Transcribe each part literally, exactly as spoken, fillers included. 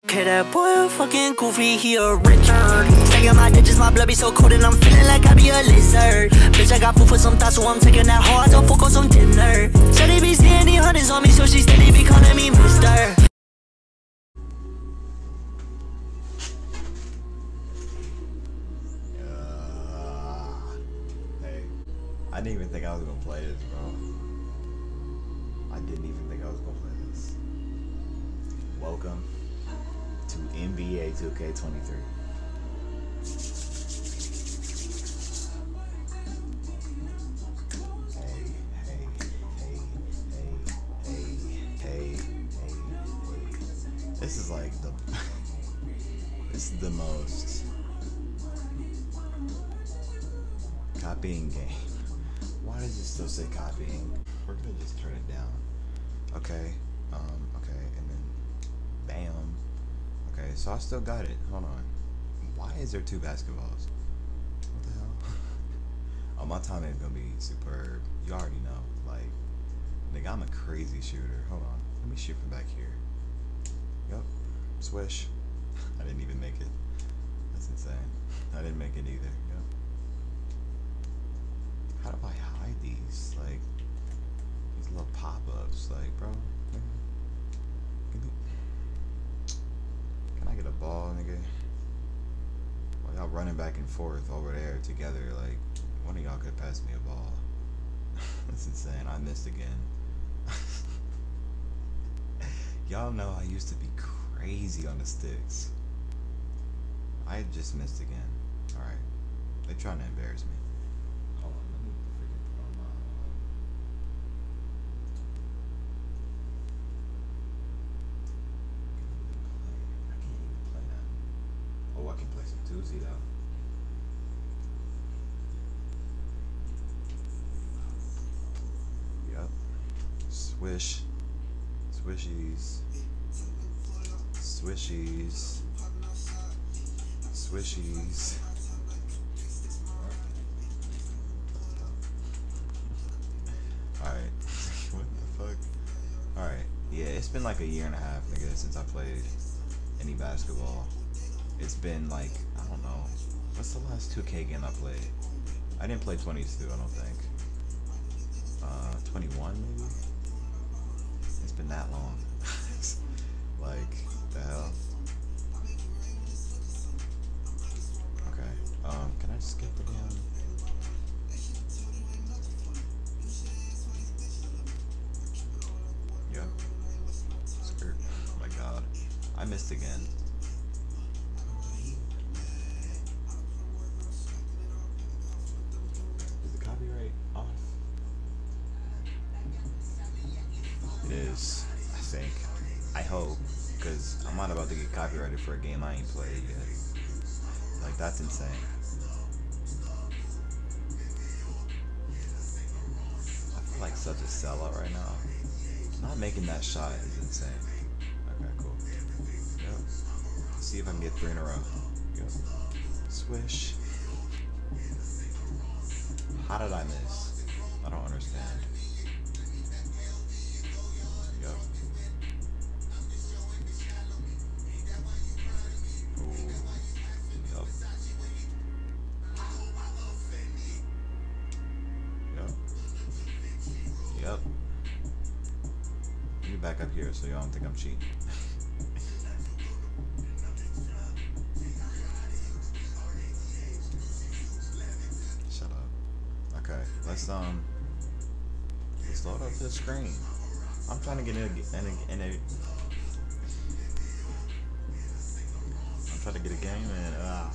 Okay, that boy a fucking goofy, he a Richard. Stacking my digits, my blood be so cold and I'm feeling like I be a lizard. Bitch, I got food for some thoughts, so I'm taking that hard, don't focus on dinner. Said they be seeing the hundreds on me, so she steady be calling me mister. I didn't even think I was gonna play this, bro. I didn't even think I was gonna play this. Welcome to N B A two K twenty-three. Hey, hey, hey, hey, hey, hey, hey, hey. This is like the this is the most copying game. Why does it still say copying? We're gonna just turn it down. Okay, um, okay, and then bam. Okay, so I still got it. Hold on. Why is there two basketballs? What the hell? Oh, my timing is gonna be superb. You already know. Like, nigga, I'm a crazy shooter. Hold on. Let me shoot from back here. Yup. Swish. I didn't even make it. That's insane. I didn't make it either. Yep. How do I hide these? Like, these little pop-ups. Like, bro, nigga, give me. Can I get a ball, nigga? While y'all running back and forth over there together, like, one of y'all could pass me a ball. That's insane. I missed again. Y'all know I used to be crazy on the sticks. I just missed again. Alright. They're trying to embarrass me. Hold on, let me freaking put on my I can't even play that. Oh, I can play some Tuesday though. Yep. Swish. Swishies. Swishies. Swishies. Alright. What the fuck? Alright. Yeah, it's been like a year and a half, nigga, since I played any basketball. It's been like, I don't know. What's the last two K game I played? I didn't play twenty-two, I don't think. Uh, twenty-one maybe? It's been that long. Like, the hell? Okay. Um, can I just get the damn... Yep. Skirt. Oh my god. I missed again. Is the copyright off? It is, I think. I hope. Because I'm not about to get copyrighted for a game I ain't played yet. Like, that's insane. I feel like such a sellout right now. Not making that shot is insane. Okay, cool. Yep. Let's see if I can get three in a row. Yep. Swish. How did I miss? I don't understand. Yep. Ooh. Yep. Yep. Yep. Let me back up here so y'all don't think I'm cheating. Shut up. Okay, let's um, let's load up the screen. I'm trying to get in a, in a, in a I'm trying to get a game and ah.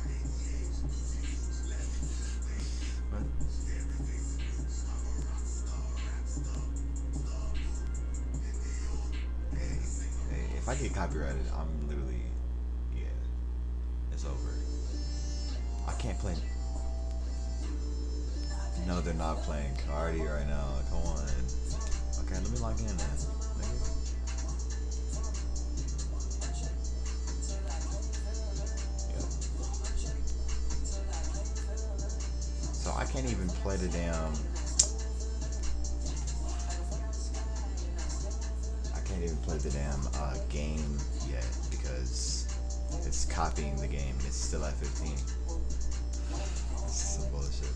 What? Hey, hey, if I get copyrighted, I'm literally, yeah, it's over. I can't play. No, they're not playing Cardi right now. Come on. Okay, let me log in then. Yep. So I can't even play the damn. I can't even play the damn uh, game yet because just copying the game and it's still at fifteen. This is some bullshit.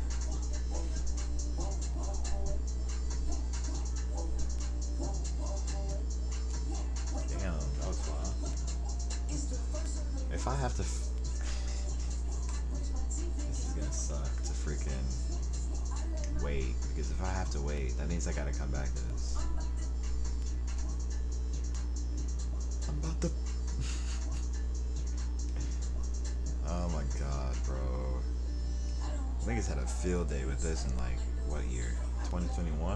Damn, that was wild. If I have to, f this is gonna suck to freaking wait, because if I have to wait, that means I gotta come back to this. I'm about to. Oh my god, bro. Niggas had a field day with this in like, what year? twenty twenty-one?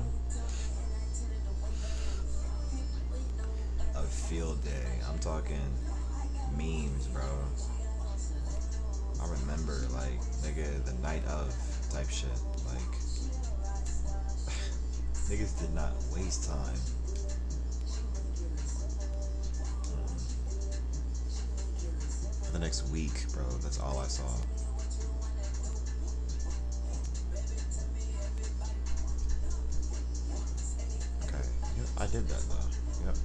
A field day. I'm talking memes, bro. I remember, like, nigga, the night of type shit. Like, niggas did not waste time. Um, for the next week, bro, that's all I saw. Okay, yep, I did that though. Yep.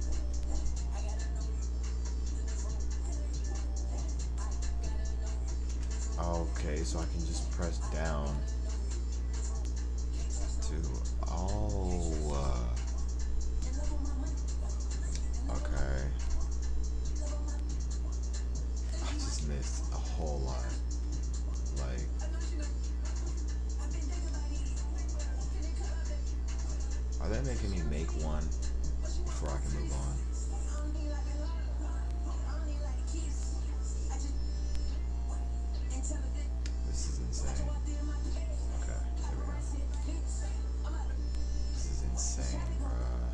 Okay, so I can just press down to, oh, uh, okay. I just missed a whole lot. Like, are they making me make one before I can move on? This is insane. Okay, there we go. This is insane, bruh.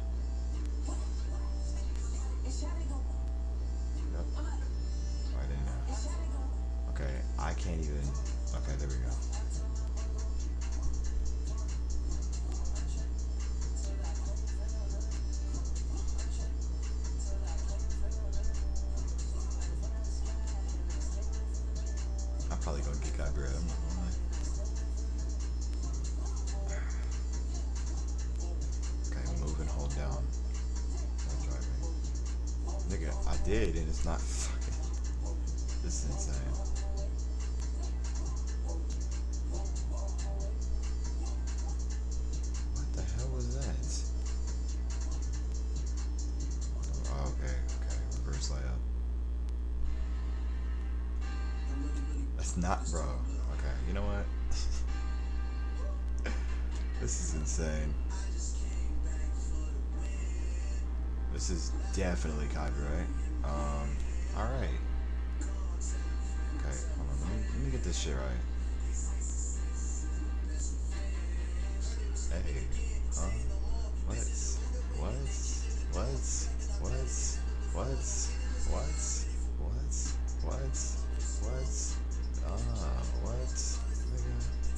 Yep. Right in there. Okay, I can't even. Okay, there we go. I'm probably gonna get copyright. I'm not gonna lie. Okay, move and hold down. I'm driving. Nigga, I did, and it's not fucking. This is insane. What the hell was that? Oh, okay, okay, reverse layup. That's not, bro. Okay, you know what? This is insane. This is definitely copyright. Um, alright. Okay, hold on. Let me, let me get this shit right. Hey, huh? What? What? What? What? What? What? What? What? What? Ah, what? Nigga.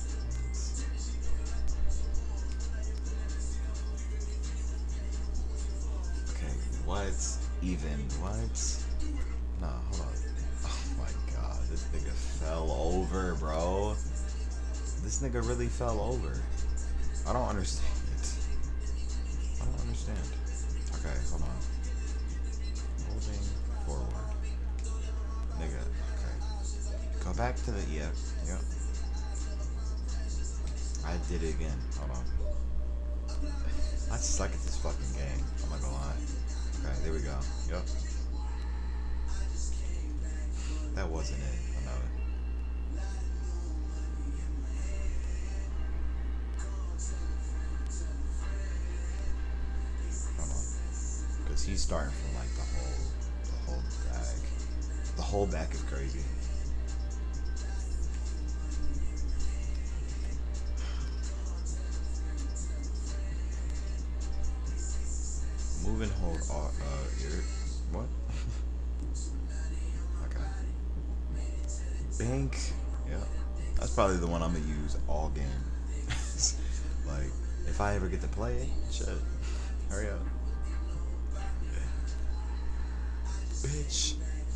Okay, what? Even? What? Nah, hold on. Oh my god, this nigga fell over, bro. This nigga really fell over. I don't understand it. I don't understand. Okay, hold on. Moving forward. Nigga, okay. Go back to the, yep, yep. I did it again, hold on. I suck at this fucking game, I'm not gonna lie. Okay, there we go, yep. That wasn't it, I know it. Hold on. Because he's starting from like the whole, the whole back. The whole back is crazy. Move and hold, uh, uh, your, what? Okay. Bank, yeah. That's probably the one I'm gonna use all game. Like, if I ever get to play it, shit. Hurry up. Bitch.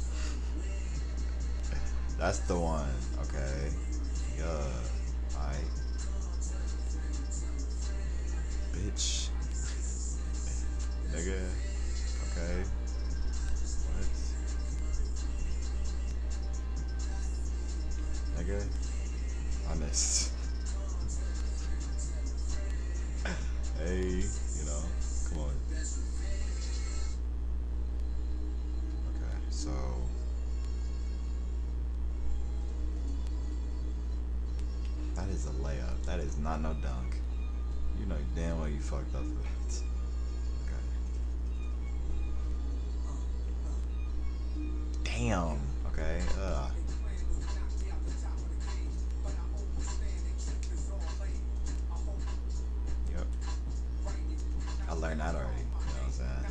That's the one, okay. Yeah. Alright. Bitch. Nigga. Okay. What? nigga. I missed. Hey, you know, come on. Okay, so that is a layup. That is not no dunk. You know damn well you fucked up for that. Okay. Damn. Okay. Ugh. Yep. I learned that already. You know what I'm saying?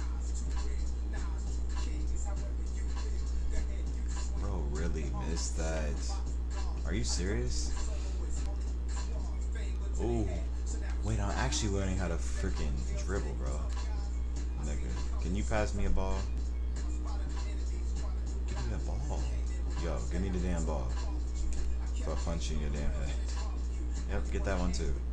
Bro, really missed that. Are you serious? Ooh. Wait, I'm actually learning how to freaking dribble, bro. Nigga, can you pass me a ball? Give me a ball. Yo, give me the damn ball. If I punch you in your damn head. Yep, get that one too. Yep.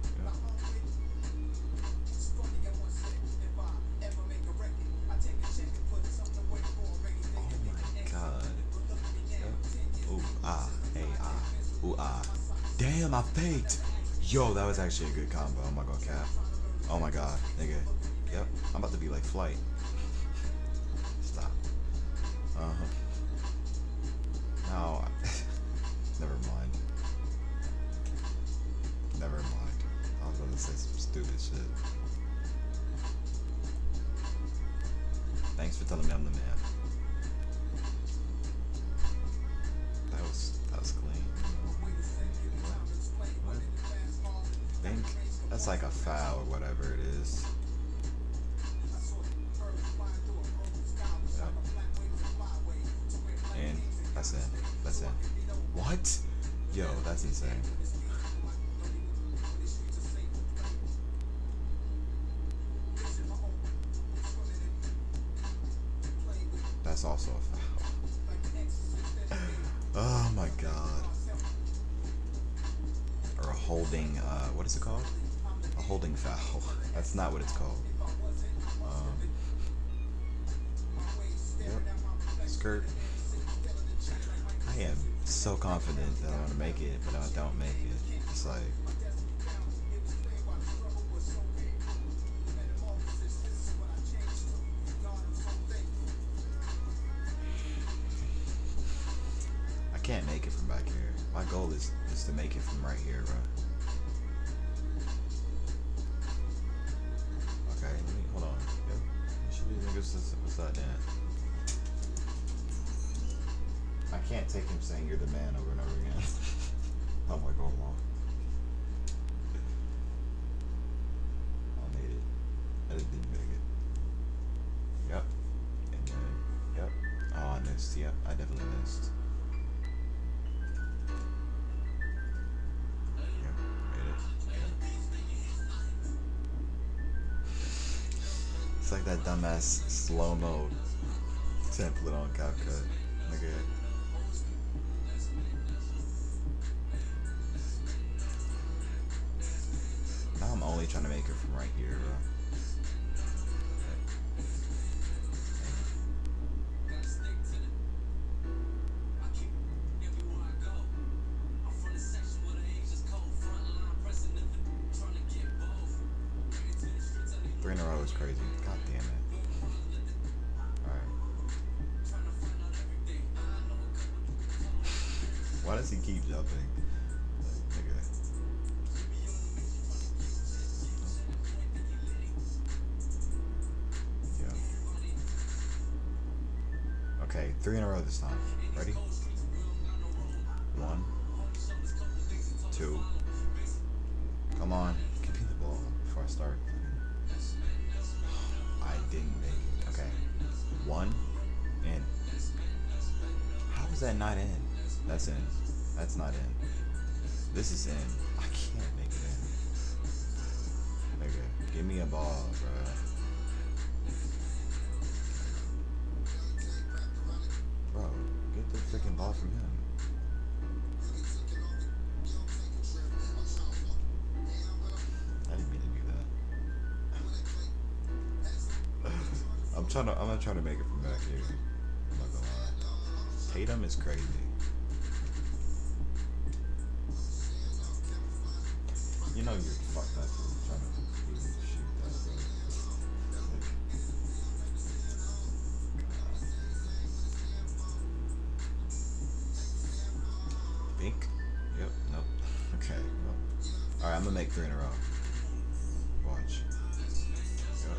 Oh my god. Yep. Ooh, ah, hey, ah, ooh, ah. Damn, I faked. Yo, that was actually a good combo. I'm not gonna cap. Oh my god, nigga. Yep, I'm about to be like Flight. Stop. Uh huh. No. Never mind. Never mind. I was about to say some stupid shit. Thanks for telling me I'm the man. That was that was clean. I think that's like a foul or whatever it is. Yep. And that's it. That's it. What? Yo, that's insane. That's also a foul. Oh my god. Or a holding, uh, what is it called? A holding foul. That's not what it's called. Um, yep. Skirt. I am so confident that I'm gonna make it, but I don't make it. It's like, I can't make it from back here. My goal is, is to make it from right here, bro. Okay, let me, hold on. Yep. Should be niggas, what's that then? I can't take him saying you're the man over and over again. I'm like, oh, well. I made it. I didn't make it. Yep. And then, yep. Oh, I missed. Yep, I definitely missed. Yep, made it. Yep. It's like that dumbass slow-mo template on CapCut. Nigga. Now I'm only trying to make it from right here, bro. Three in a row is crazy. God damn it. Alright. Why does he keep jumping? Like, nigga. Okay, three in a row this time. Ready? One, two. Come on, give me the ball before I start. I didn't make it. Okay, one, in. How is that not in? That's in. That's not in. This is in. I can't make it in. Nigga, give me a ball, bro. Bro, get the freaking ball from him. I didn't mean to do that. I'm trying to. I'm gonna try to make it from back here. I'm not gonna lie. Tatum is crazy. You know you're fucked up for trying to even shoot that. Like, Bink? Yep, nope. Okay, well. Alright, I'm gonna make three in a row. Watch. Go.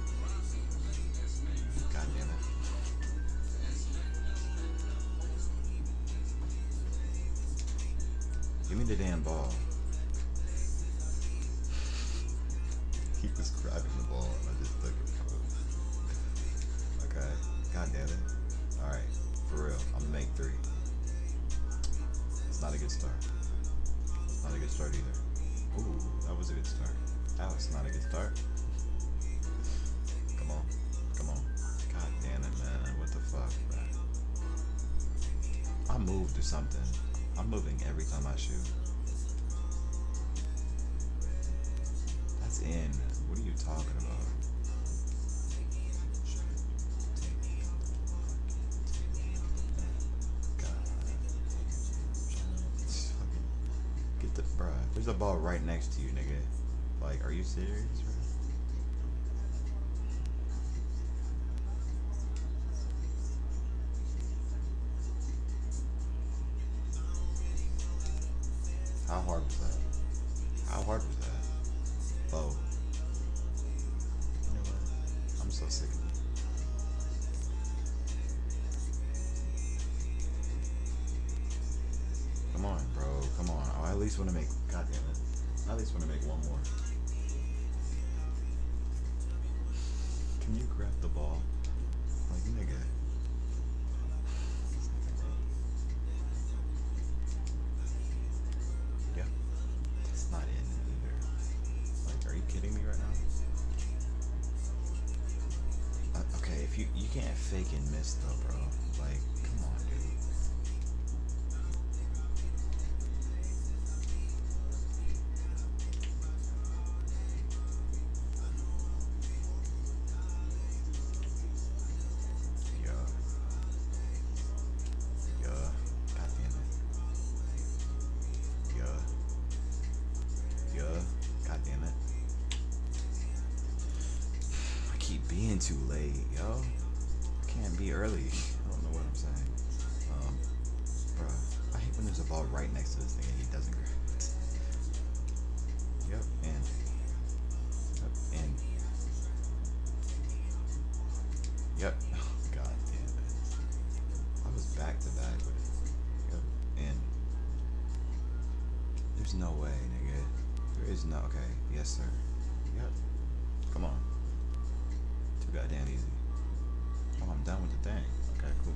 God damn it. Give me the damn ball. He was grabbing the ball and I just took it from him. Okay. God damn it. Alright, for real. I'm gonna make three. It's not a good start. It's not a good start either. Ooh, that was a good start. That was not a good start. Come on. Come on. God damn it, man. What the fuck, man? I moved or something. I'm moving every time I shoot. That's in. What are you talking about? Get the bruh. There's a ball right next to you, nigga. Like, are you serious, bro? How hard was that? How hard was that? Low. You know what? I'm so sick of it. Come on, bro. Come on. I at least want to make. God damn it. I at least want to make one more. Can you grab the ball? Like, nigga. Yep. It's not in either. Like, are you kidding me right now? Uh, okay, if you you can't fake and miss though, bro. Like, come on, dude. Being too late, yo. I can't be early. I don't know what I'm saying. Um, bro, I hate when there's a ball right next to this thing and he doesn't grab it. Yep, and. Yep, and. Yep. Oh, god damn it. I was back to back with it. Yep, and. There's no way, nigga. There is no. Okay, yes, sir. Yep. Come on. Too goddamn easy. Oh, I'm done with the thing. Okay, cool.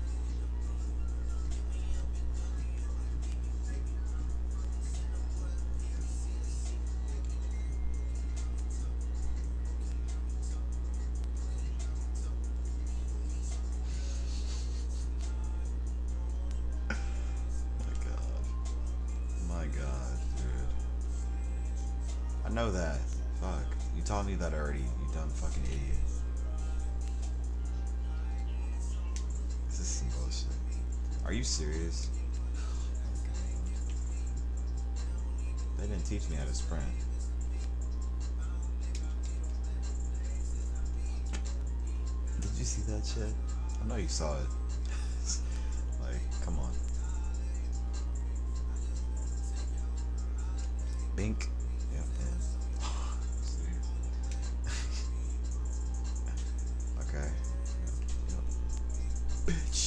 My god. My god, dude. I know that. Fuck. You told me that already, you dumb fucking idiot. This is some bullshit. Are you serious? They didn't teach me how to sprint. Did you see that shit? I know you saw it. Like, come on. Bink. Yeah, man. Okay. Yep. Bitch.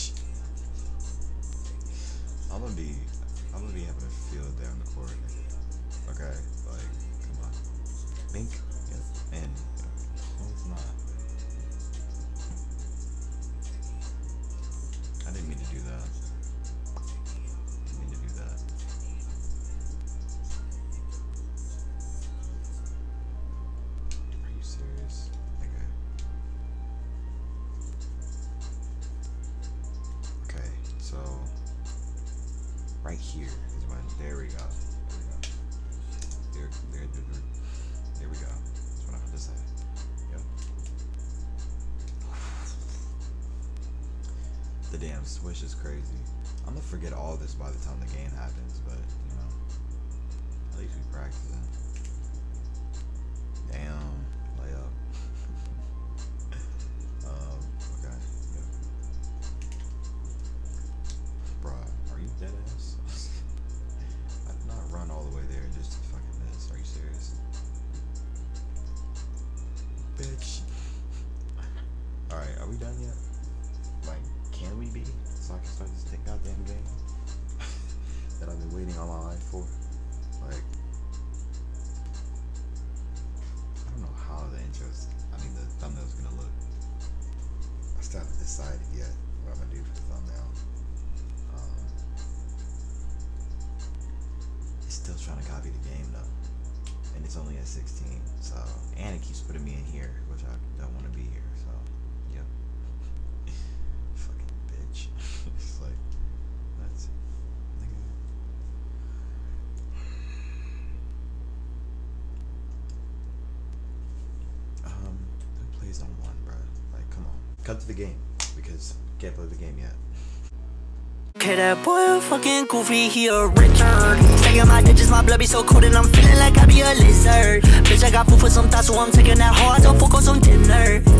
I'm gonna be, I'm gonna be having a field down the court. Okay, like, come on. Bink. Yep. And. Yep. No, it's not. I didn't mean to do that. I didn't mean to do that. Are you serious? Okay. Okay, so right here is when. There we go. There we go. There, there, there, there. There we go. That's what I had to say. Yep. The damn swish is crazy. I'm gonna forget all this by the time the game happens, but you know, At least we practicing. Damn, layup. um, okay. Yeah. Bruh, are you dead ass? I did not run all the way there just to fucking miss. Are you serious? Bitch. Alright, are we done yet? Like, can we be? So I can start this goddamn game that I've been waiting all my life for. Like, I don't know how the intros, I mean the thumbnail's gonna look. I still haven't decided yet what I'm gonna do for the thumbnail. Um, it's still trying to copy the game though, and it's only at sixteen. So, and it keeps putting me in here, which I don't want to be here. So, yep. Fucking bitch. It's like, that's, nigga. Um, who plays on one, bro? Like, come on. Cut to the game, because I can't play the game yet. Okay, that boy fucking goofy, he a Richard. Stacking my digits, my blood be so cold and I'm feeling like I be a lizard. Bitch, I got food for some thoughts, so I'm taking that hard, don't fuck on some dinner.